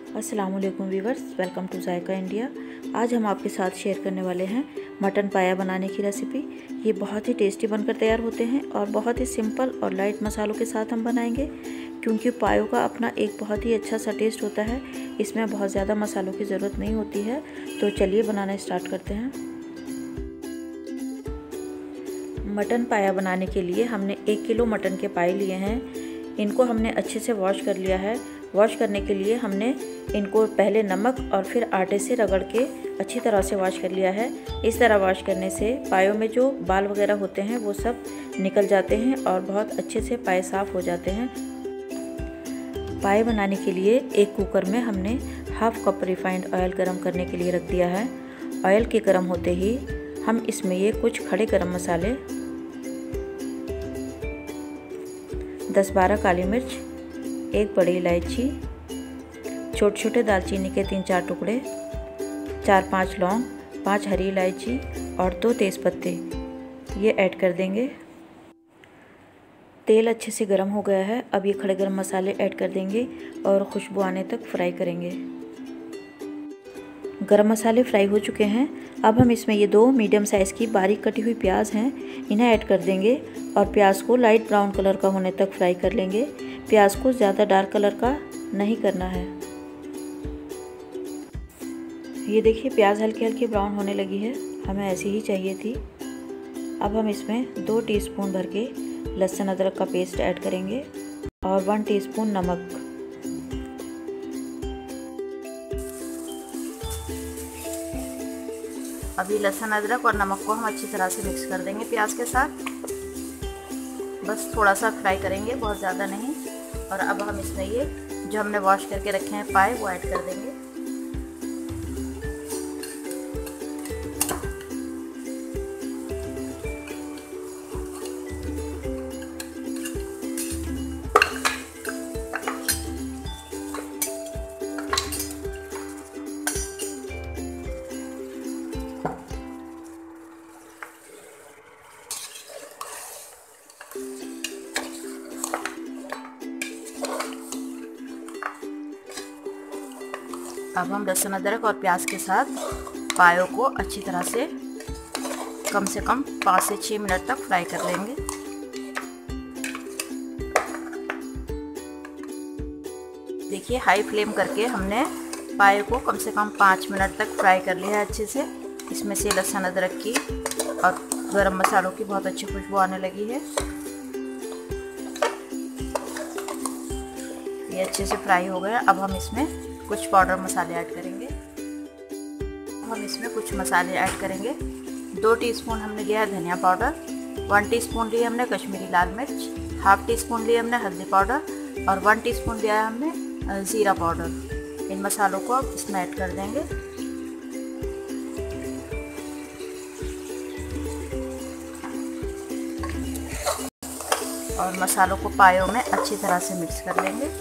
अस्सलाम वालेकुम viewers, welcome to Zayka India. आज हम आपके साथ शेयर करने वाले हैं मटन पाया बनाने की रेसिपी। ये बहुत ही टेस्टी बनकर तैयार होते हैं और बहुत ही सिंपल और लाइट मसालों के साथ हम बनाएंगे, क्योंकि पायों का अपना एक बहुत ही अच्छा सा टेस्ट होता है। इसमें बहुत ज़्यादा मसालों की ज़रूरत नहीं होती है। तो चलिए बनाना स्टार्ट करते हैं। मटन पाया बनाने के लिए हमने 1 किलो मटन के पाए लिए हैं। इनको हमने अच्छे से वॉश कर लिया है। वॉश करने के लिए हमने इनको पहले नमक और फिर आटे से रगड़ के अच्छी तरह से वॉश कर लिया है। इस तरह वॉश करने से पायों में जो बाल वगैरह होते हैं वो सब निकल जाते हैं और बहुत अच्छे से पाए साफ़ हो जाते हैं। पाए बनाने के लिए एक कुकर में हमने हाफ कप रिफाइंड ऑयल गरम करने के लिए रख दिया है। ऑयल के गरम होते ही हम इसमें ये कुछ खड़े गरम मसाले, 10-12 काली मिर्च, 1 बड़ी इलायची, छोटे छोटे दालचीनी के 3-4 टुकड़े, 4-5 लौंग, 5 हरी इलायची और 2 तेज़पत्ते ये ऐड कर देंगे। तेल अच्छे से गर्म हो गया है। अब ये खड़े गरम मसाले ऐड कर देंगे और खुशबू आने तक फ्राई करेंगे। गरम मसाले फ्राई हो चुके हैं। अब हम इसमें ये 2 मीडियम साइज़ की बारीक कटी हुई प्याज हैं, इन्हें ऐड कर देंगे और प्याज को लाइट ब्राउन कलर का होने तक फ्राई कर लेंगे। प्याज को ज़्यादा डार्क कलर का नहीं करना है। ये देखिए प्याज हल्की हल्की ब्राउन होने लगी है, हमें ऐसी ही चाहिए थी। अब हम इसमें 2 टीस्पून भर के लहसुन अदरक का पेस्ट ऐड करेंगे और 1 टीस्पून नमक। अभी लहसुन अदरक और नमक को हम अच्छी तरह से मिक्स कर देंगे प्याज के साथ। बस थोड़ा सा फ्राई करेंगे, बहुत ज़्यादा नहीं। और अब हम इसमें ये जो हमने वॉश करके रखे हैं पाए वो ऐड कर देंगे। अब हम लहसुन अदरक और प्याज के साथ पायों को अच्छी तरह से कम 5 से 6 मिनट तक फ्राई कर लेंगे। देखिए हाई फ्लेम करके हमने पायों को कम से कम 5 मिनट तक फ्राई कर लिया है अच्छे से। इसमें से लहसुन अदरक की और गरम मसालों की बहुत अच्छी खुशबू आने लगी है। ये अच्छे से फ्राई हो गया। अब हम इसमें कुछ पाउडर मसाले ऐड करेंगे। हम इसमें कुछ मसाले ऐड करेंगे। 2 टीस्पून हमने लिया है धनिया पाउडर, 1 टीस्पून लिया हमने कश्मीरी लाल मिर्च, हाफ टीस्पून लिया हमने हल्दी पाउडर और 1 टीस्पून लिया है हमने ज़ीरा पाउडर। इन मसालों को अब इसमें ऐड कर देंगे। और मसालों को पायों में अच्छी तरह से मिक्स कर लेंगे।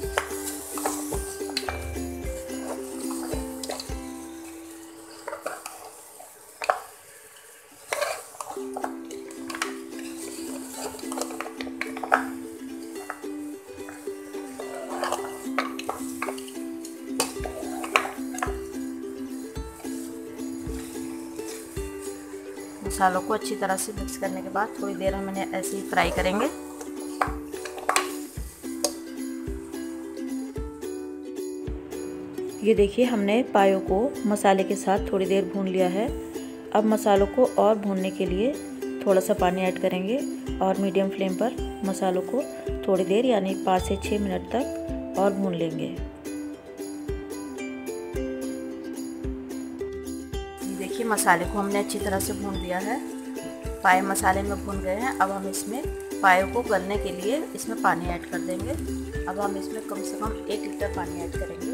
मसालों को अच्छी तरह से मिक्स करने के बाद थोड़ी देर हम इन्हें ऐसे ही फ्राई करेंगे। ये देखिए हमने पायों को मसाले के साथ थोड़ी देर भून लिया है। अब मसालों को और भूनने के लिए थोड़ा सा पानी ऐड करेंगे और मीडियम फ्लेम पर मसालों को थोड़ी देर यानी 5 से 6 मिनट तक और भून लेंगे। देखिए मसाले को हमने अच्छी तरह से भून लिया है। पाए मसाले में भून गए हैं। अब हम इसमें पायों को गलने के लिए इसमें पानी ऐड कर देंगे। अब हम इसमें कम से कम 1 लीटर पानी ऐड करेंगे।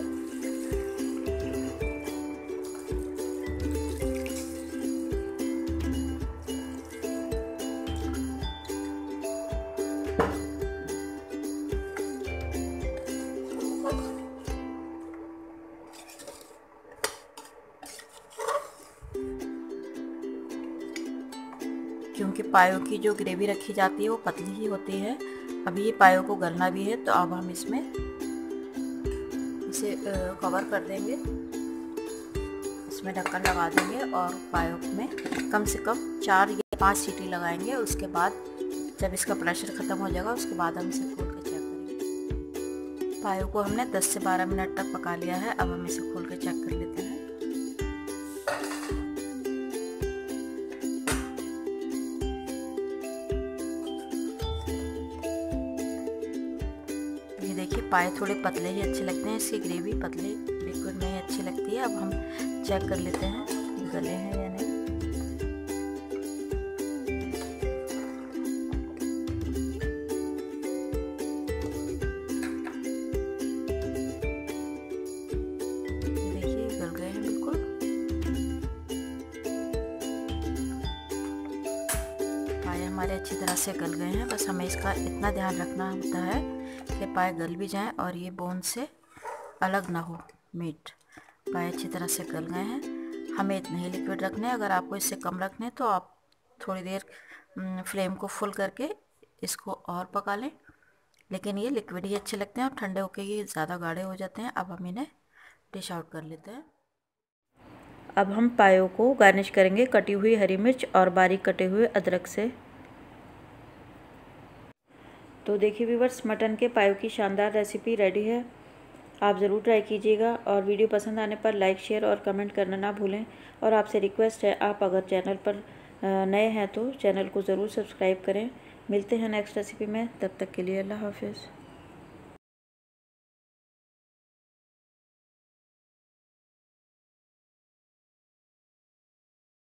क्योंकि पायों की जो ग्रेवी रखी जाती है वो पतली ही होती है। अभी ये पायों को गलना भी है, तो अब हम इसमें इसे कवर कर देंगे, इसमें ढक्कन लगा देंगे और पायों में कम से कम 4 या 5 सीटी लगाएंगे। उसके बाद जब इसका प्रेशर ख़त्म हो जाएगा उसके बाद हम इसे खोल के चेक करेंगे। पायों को हमने 10 से 12 मिनट तक पका लिया है। अब हम इसे खोल के चेक कर लेते हैं। ये देखिए पाए थोड़े पतले ही अच्छे लगते हैं, इसकी ग्रेवी पतले लिक्विड में ही अच्छी लगती है। अब हम चेक कर लेते हैं गले हैं या नहीं। देखिए गल गए हैं बिल्कुल। पाए हमारे अच्छी तरह से गल गए हैं। बस हमें इसका इतना ध्यान रखना होता है कि पाए गल भी जाएं और ये बोन से अलग ना हो मीट। पाए अच्छी तरह से गल गए हैं। हमें इतने ही लिक्विड रखने हैं। अगर आपको इससे कम रखने हैं तो आप थोड़ी देर फ्लेम को फुल करके इसको और पका लें, लेकिन ये लिक्विड ही अच्छे लगते हैं और ठंडे होके ये ज़्यादा गाढ़े हो जाते हैं। अब हम इन्हें डिश आउट कर लेते हैं। अब हम पायों को गार्निश करेंगे कटी हुई हरी मिर्च और बारीक कटे हुए अदरक से। तो देखिए व्यूअर्स, मटन के पायों की शानदार रेसिपी रेडी है। आप ज़रूर ट्राई कीजिएगा और वीडियो पसंद आने पर लाइक शेयर और कमेंट करना ना भूलें। और आपसे रिक्वेस्ट है, आप अगर चैनल पर नए हैं तो चैनल को ज़रूर सब्सक्राइब करें। मिलते हैं नेक्स्ट रेसिपी में, तब तक के लिए अल्लाह हाफिज़।